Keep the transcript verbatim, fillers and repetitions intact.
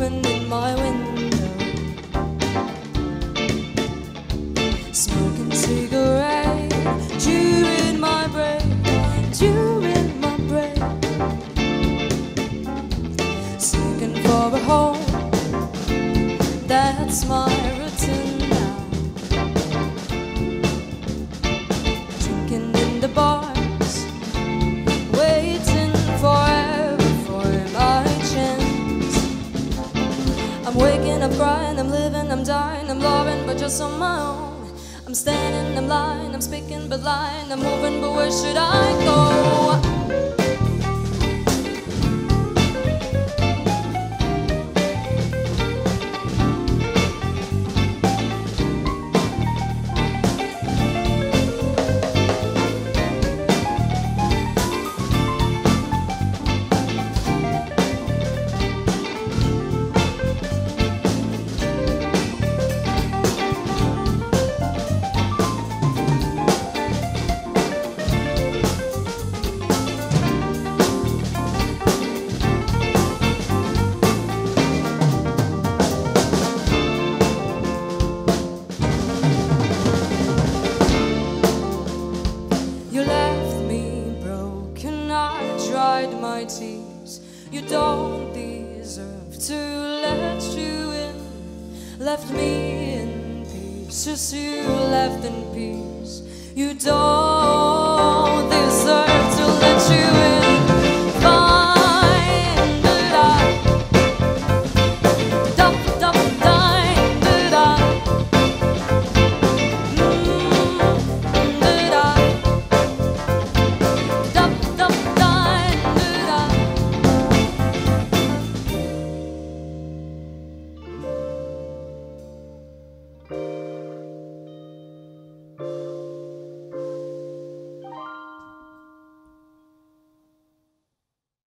woman in my window, smoking cigarette, chewing my brain, chewing my brain, seeking for a home. That's my routine now. Drinking in the bars, waiting forever for my chance. I'm waking up crying, I'm living, I'm dying, I'm loving, but just on my own. I'm standing, I'm lying, I'm speaking but lying, I'm moving, but where should I go? You left me broken, I dried my tears. You don't deserve to let you in. Left me in peace, just you left in peace. You don't